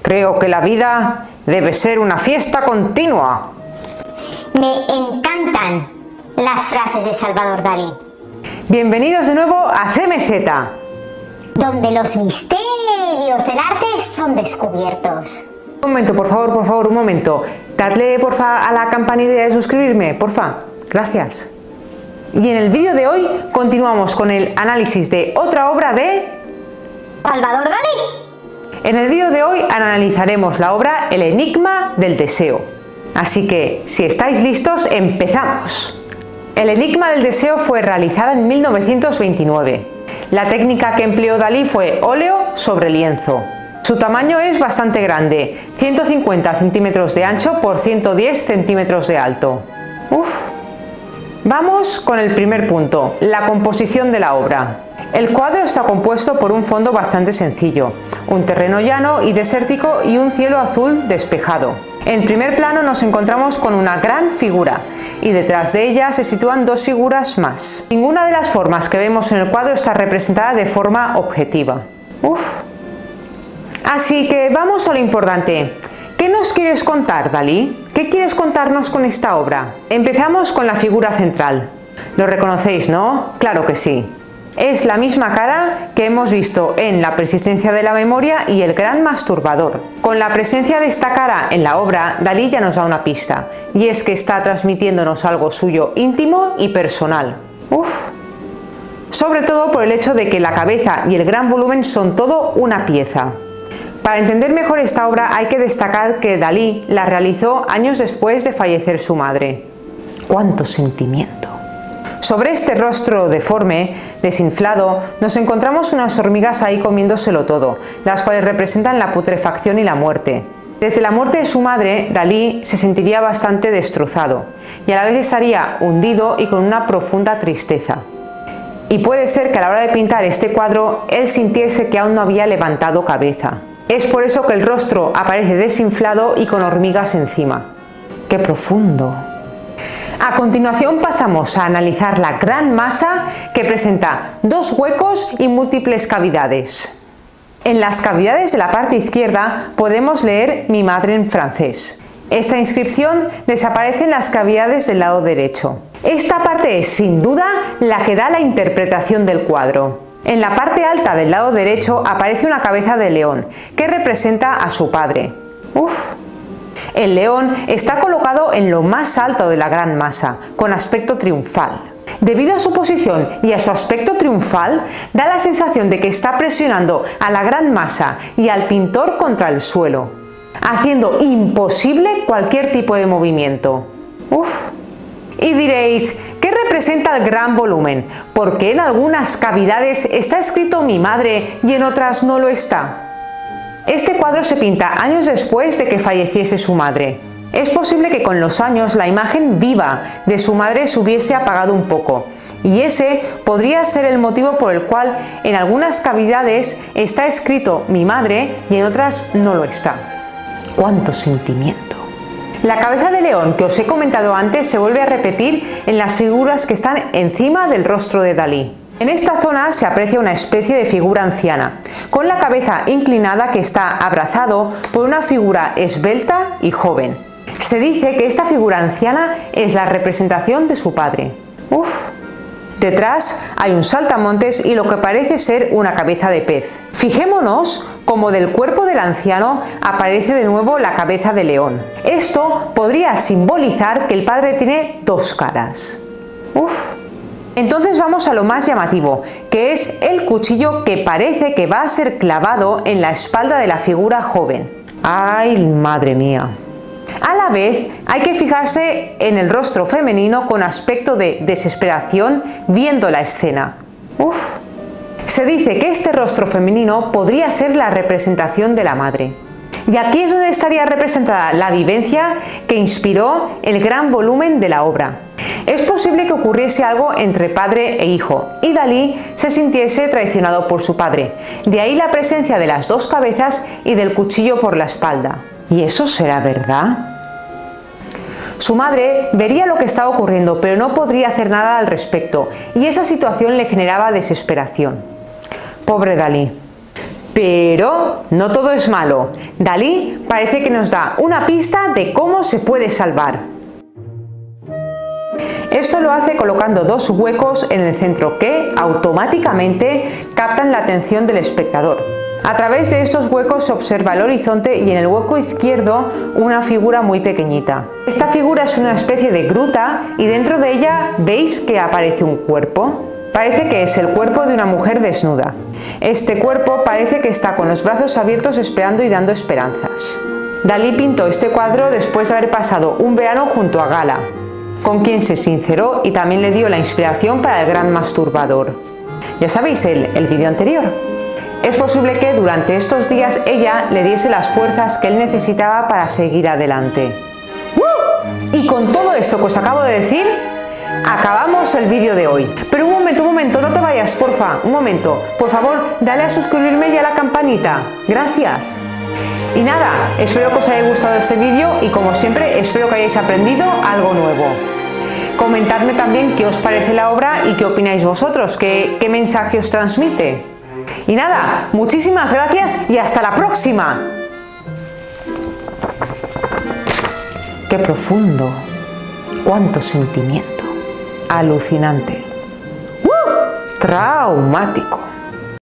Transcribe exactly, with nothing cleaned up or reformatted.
Creo que la vida debe ser una fiesta continua. Me encantan las frases de Salvador Dalí. Bienvenidos de nuevo a C M Z, donde los misterios del arte son descubiertos. Un momento, por favor, por favor, un momento. Darle, porfa, a la campanita de suscribirme, porfa. Gracias. Y en el vídeo de hoy continuamos con el análisis de otra obra de Salvador Dalí. En el vídeo de hoy analizaremos la obra El enigma del deseo. Así que, si estáis listos, empezamos. El enigma del deseo fue realizada en mil novecientos veintinueve. La técnica que empleó Dalí fue óleo sobre lienzo. Su tamaño es bastante grande, ciento cincuenta centímetros de ancho por ciento diez centímetros de alto. Uf. Vamos con el primer punto, la composición de la obra. El cuadro está compuesto por un fondo bastante sencillo, un terreno llano y desértico y un cielo azul despejado. En primer plano nos encontramos con una gran figura y detrás de ella se sitúan dos figuras más. Ninguna de las formas que vemos en el cuadro está representada de forma objetiva. Uf. Así que vamos a lo importante. ¿Qué nos quieres contar, Dalí? ¿Qué quieres contarnos con esta obra? Empezamos con la figura central. ¿Lo reconocéis, no? Claro que sí. Es la misma cara que hemos visto en La persistencia de la memoria y El gran masturbador. Con la presencia de esta cara en la obra, Dalí ya nos da una pista, y es que está transmitiéndonos algo suyo íntimo y personal. Uf. Sobre todo por el hecho de que la cabeza y el gran volumen son todo una pieza. Para entender mejor esta obra hay que destacar que Dalí la realizó años después de fallecer su madre. ¡Cuánto sentimiento! Sobre este rostro deforme, desinflado, nos encontramos unas hormigas ahí comiéndoselo todo, las cuales representan la putrefacción y la muerte. Desde la muerte de su madre, Dalí se sentiría bastante destrozado y a la vez estaría hundido y con una profunda tristeza. Y puede ser que a la hora de pintar este cuadro él sintiese que aún no había levantado cabeza. Es por eso que el rostro aparece desinflado y con hormigas encima. ¡Qué profundo! A continuación pasamos a analizar la gran masa que presenta dos huecos y múltiples cavidades. En las cavidades de la parte izquierda podemos leer Mi madre en francés. Esta inscripción desaparece en las cavidades del lado derecho. Esta parte es sin duda la que da la interpretación del cuadro. En la parte alta del lado derecho aparece una cabeza de león, que representa a su padre. Uf. El león está colocado en lo más alto de la gran masa, con aspecto triunfal. Debido a su posición y a su aspecto triunfal, da la sensación de que está presionando a la gran masa y al pintor contra el suelo, haciendo imposible cualquier tipo de movimiento. Uf. Y diréis, ¿qué representa el gran volumen? ¿Por qué en algunas cavidades está escrito Mi madre y en otras no lo está? Este cuadro se pinta años después de que falleciese su madre. Es posible que con los años la imagen viva de su madre se hubiese apagado un poco, y ese podría ser el motivo por el cual en algunas cavidades está escrito Mi madre y en otras no lo está. ¡Cuánto sentimiento! La cabeza de león que os he comentado antes se vuelve a repetir en las figuras que están encima del rostro de Dalí. En esta zona se aprecia una especie de figura anciana, con la cabeza inclinada que está abrazado por una figura esbelta y joven. Se dice que esta figura anciana es la representación de su padre. Uf. Detrás hay un saltamontes y lo que parece ser una cabeza de pez. Fijémonos cómo del cuerpo del anciano aparece de nuevo la cabeza de león. Esto podría simbolizar que el padre tiene dos caras. Uf. Entonces vamos a lo más llamativo, que es el cuchillo que parece que va a ser clavado en la espalda de la figura joven. ¡Ay, madre mía! A la vez hay que fijarse en el rostro femenino con aspecto de desesperación viendo la escena. Uf. Se dice que este rostro femenino podría ser la representación de la madre. Y aquí es donde estaría representada la vivencia que inspiró el gran volumen de la obra. Es posible que ocurriese algo entre padre e hijo y Dalí se sintiese traicionado por su padre. De ahí la presencia de las dos cabezas y del cuchillo por la espalda. ¿Y eso será verdad? Su madre vería lo que estaba ocurriendo, pero no podría hacer nada al respecto, y esa situación le generaba desesperación. Pobre Dalí. Pero no todo es malo. Dalí parece que nos da una pista de cómo se puede salvar. Esto lo hace colocando dos huecos en el centro que automáticamente captan la atención del espectador. A través de estos huecos se observa el horizonte y en el hueco izquierdo una figura muy pequeñita. Esta figura es una especie de gruta y dentro de ella veis que aparece un cuerpo. Parece que es el cuerpo de una mujer desnuda. Este cuerpo parece que está con los brazos abiertos esperando y dando esperanzas. Dalí pintó este cuadro después de haber pasado un verano junto a Gala, con quien se sinceró y también le dio la inspiración para el gran masturbador. Ya sabéis el, el vídeo anterior. Es posible que durante estos días ella le diese las fuerzas que él necesitaba para seguir adelante. ¡Uh! Y con todo esto que os acabo de decir, acabamos el vídeo de hoy. Pero un momento, un momento, no te vayas, porfa, un momento. Por favor, dale a suscribirme y a la campanita. Gracias. Y nada, espero que os haya gustado este vídeo y como siempre espero que hayáis aprendido algo nuevo. Comentadme también qué os parece la obra y qué opináis vosotros, qué, qué mensaje os transmite. Y nada, muchísimas gracias y hasta la próxima. Qué profundo, cuánto sentimiento, alucinante, ¡Uh! Traumático.